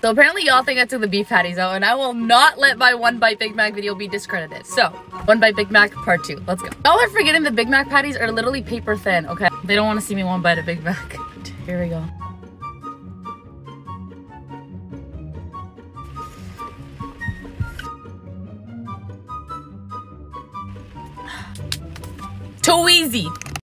So apparently y'all think I took the beef patties out, and I will not let my 1 bite Big Mac video be discredited. So, 1 bite Big Mac part 2. Let's go. Y'all are forgetting the Big Mac patties are literally paper thin, okay? They don't want to see me 1 bite of Big Mac. Here we go. Too easy.